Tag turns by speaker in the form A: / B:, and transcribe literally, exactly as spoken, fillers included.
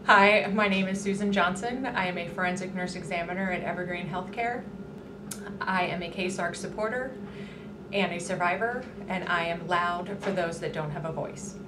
A: Hi, my name is Susan Johnson. I am a forensic nurse examiner at Evergreen Healthcare. I am a case A R C supporter and a survivor, and I am loud for those that don't have a voice.